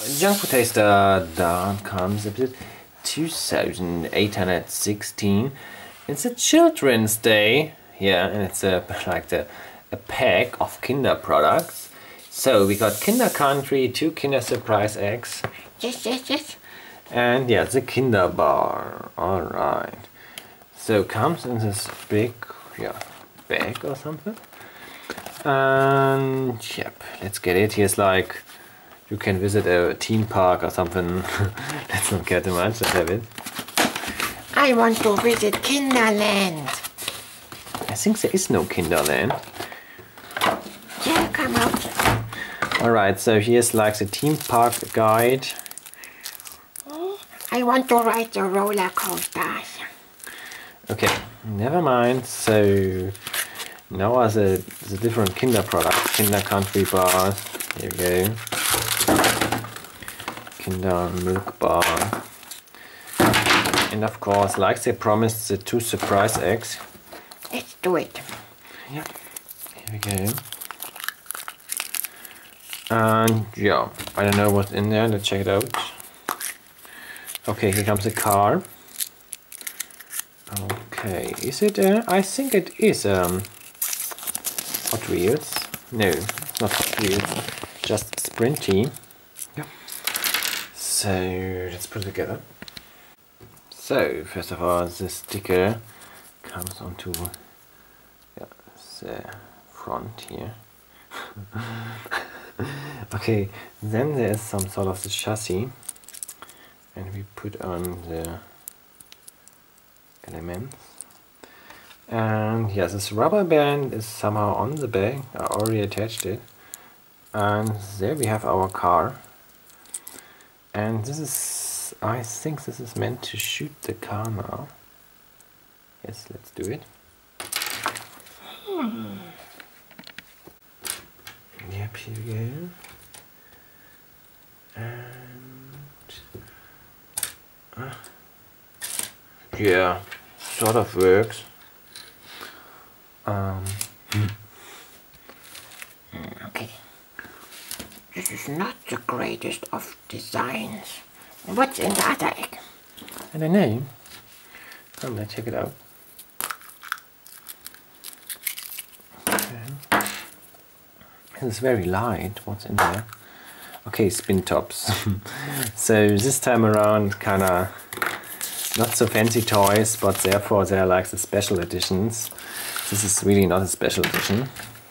Junk Food Taster, da comes episode 2816. It's a Children's Day, yeah, and it's like a pack of Kinder products. So we got Kinder Country, 2 Kinder Surprise eggs. Yes. And yeah, the Kinder Bar. Alright. So comes in this big bag or something. And yep, let's get it. Here's like you can visit a theme park or something. Let's not get too much, let's have it. I want to visit Kinderland. I think there is no Kinderland. Yeah, come out. Alright, so here's like the theme park guide. I want to ride the roller coasters. Okay, never mind. So now are the different Kinder products. Kinder Country bars. Here we go. Kinder Milk Bar. And of course, like they promised, the 2 surprise eggs. Let's do it. Yeah. Here we go. And yeah, I don't know what's in there. Let's check it out. Okay, here comes the car. Okay, is it? I think it is Hot Wheels. No, it's not Hot Wheels. Just Sprinty. Yeah. So let's put it together. So first of all, the sticker comes onto the front here. Okay, then there's some sort of the chassis, and we put on the elements. And yes, this rubber band is somehow on the bag. I already attached it. And there we have our car. And this is, I think this is meant to shoot the car now. Yes, let's do it. Yep, here we go. And yeah, sort of works. Okay. This is not the greatest of designs. What's in the other egg? I don't know. Come, let's check it out. Okay. This is very light. What's in there? Okay, spin tops. So this time around, kinda not so fancy toys, but therefore they're like the special editions. This is really not a special edition.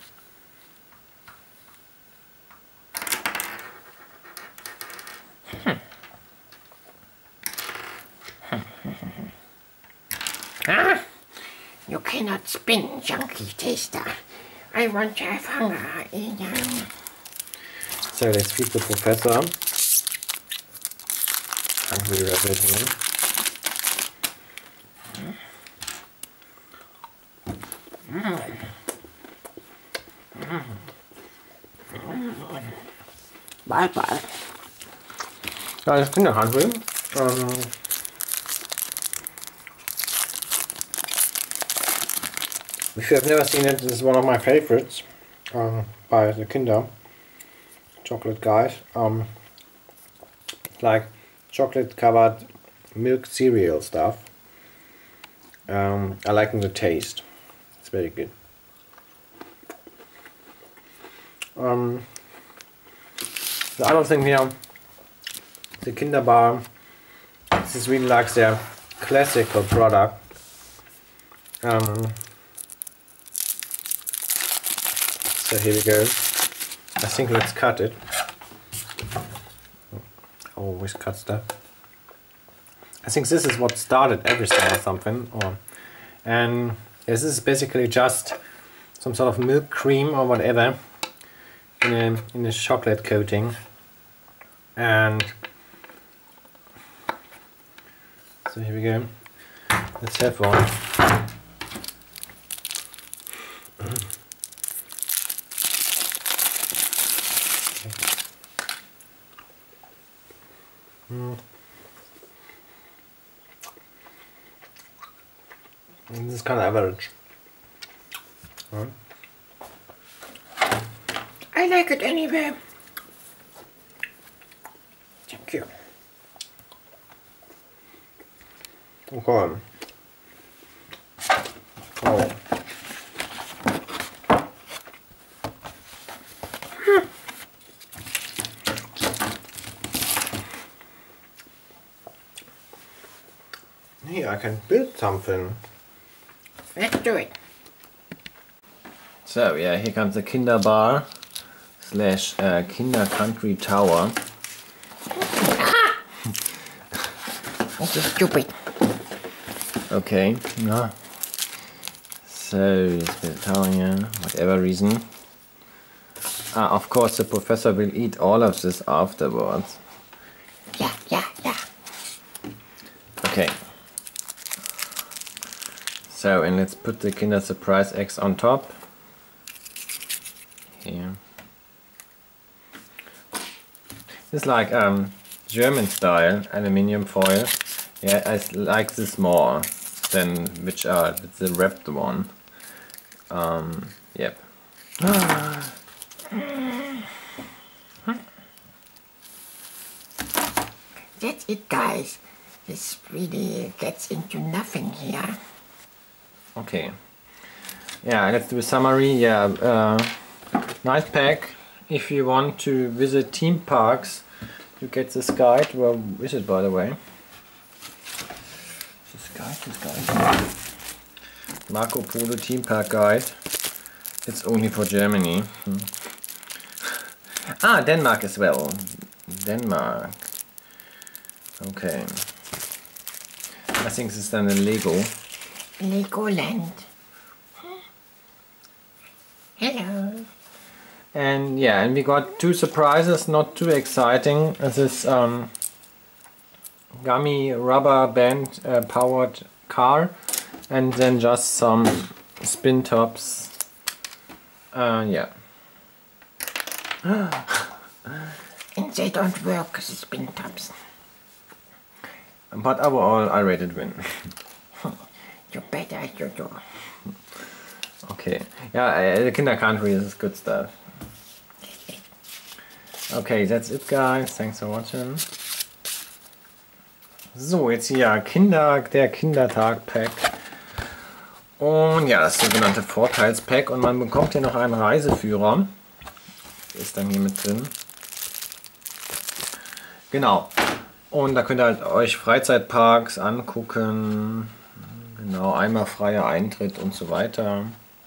You cannot spin, Junkie Taster. I want to have hunger. So let's feed the professor. Hungry rabbit here. Bye. Ja, das Kinder hungry. If you have never seen it, this is one of my favorites by the Kinder chocolate guys. Like chocolate covered milk cereal stuff. I like the taste. It's very good. The other thing here, the Kinder Bar. This is really like their classical product. So here we go. I think let's cut it. I always cut stuff. I think this is what started everything or something. And this is basically just some sort of milk cream or whatever in a chocolate coating. And so here we go. Let's have one. This is kind of average. I like it anyway. Thank you. Okay. Oh. Hey, I can build something. Let's do it. So, yeah, here comes the Kinderbar slash Kinder Country Tower. This is stupid. Okay, no. So, let's build a tower here, whatever reason. Of course, the professor will eat all of this afterwards. Yeah. Okay. So, and let's put the Kinder Surprise eggs on top. Here. It's like German style aluminium foil. Yeah, I like this more than the wrapped one. Yep. That's it, guys. This really gets into nothing here. Okay. Yeah, let's do a summary. Yeah, nice pack. If you want to visit theme parks, you get this guide. Where is it, by the way? This guide. Marco Polo Theme Park Guide. It's only for Germany. Denmark as well. Denmark. Okay. I think this is then a Lego. Legoland. Hello. And yeah, and we got two surprises, not too exciting. This is gummy rubber band powered car, and then just some spin tops. Yeah. And they don't work, the spin tops. But overall, I rated win. You better you do. Okay. Yeah, the Kinder Country is good stuff. Okay, that's it, guys. Thanks for watching. So, jetzt hier der Kindertag-Pack. Und ja, das sogenannte Vorteilspack. Und man bekommt hier noch einen Reiseführer. Der ist dann hier mit drin. Genau. Und da könnt ihr halt euch Freizeitparks angucken. Genau, einmal freier Eintritt und so weiter.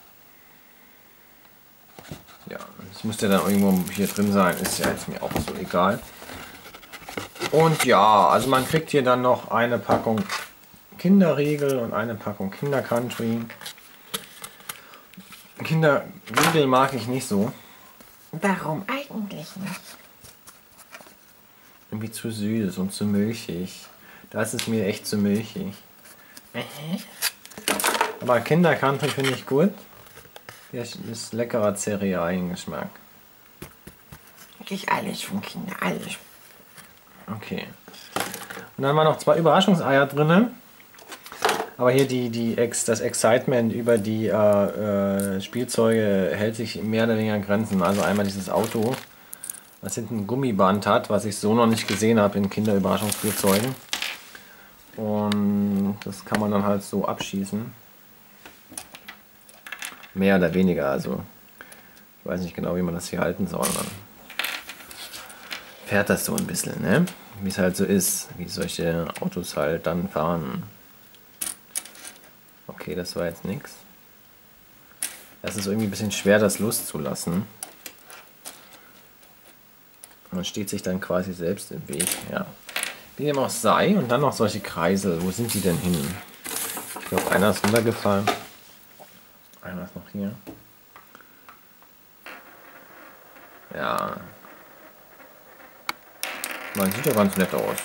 Ja, das müsste dann irgendwo hier drin sein. Ist ja jetzt mir auch so egal. Und ja, also man kriegt hier dann noch eine Packung Kinderriegel und eine Packung Kinder Country. Kinderriegel mag ich nicht so. Warum eigentlich nicht? Irgendwie zu süß und zu milchig. Das ist mir echt zu milchig. Aber Kinder Country finde ich gut. Das ist leckerer Cerealiengeschmack. Wirklich alles von Kindern, alles. Okay. Und dann waren noch 2 Überraschungseier drin. Aber hier das Excitement über die Spielzeuge hält sich mehr oder weniger in Grenzen. Also einmal dieses Auto, was hinten ein Gummiband hat, was ich so noch nicht gesehen habe in Kinderüberraschungsspielzeugen. Und das kann man dann halt so abschießen. Mehr oder weniger, also ich weiß nicht genau, wie man das hier halten soll. Man fährt das so ein bisschen, ne? Wie es halt so ist, wie solche Autos halt dann fahren. Okay, das war jetzt nichts. Es ist irgendwie ein bisschen schwer, das loszulassen. Man steht sich dann quasi selbst im Weg, ja. Wie dem auch sei, und dann noch solche Kreisel. Wo sind die denn hin? Ich glaube, einer ist runtergefallen. Einer ist noch hier. Ja. Man sieht ja ganz nett aus.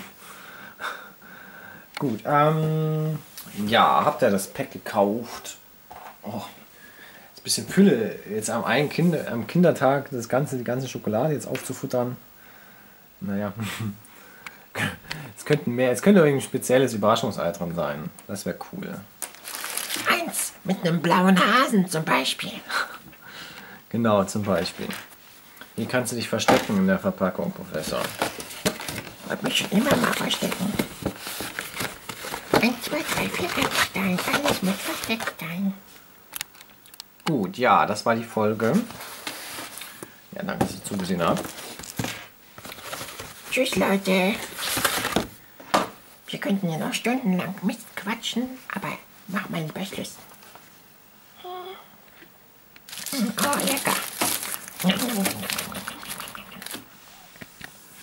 Gut, ja, habt ihr das Pack gekauft? Oh, ist ein bisschen Fülle, jetzt am Kindertag die ganze Schokolade jetzt aufzufuttern. Naja. Es könnte irgendein spezielles Überraschungsei dran sein. Das wäre cool. Eins mit einem blauen Hasen zum Beispiel. Genau, zum Beispiel. Hier kannst du dich verstecken in der Verpackung, Professor. wollte mich schon immer mal verstecken. 1, 2, 3, 4, Einstein, alles muss versteckt sein. Gut, ja, das war die Folge. Ja, danke, dass ihr zugesehen habt. Tschüss, Leute. Wir könnten ja noch stundenlang Mist quatschen, aber mach mal lieber Schluss. Oh, lecker.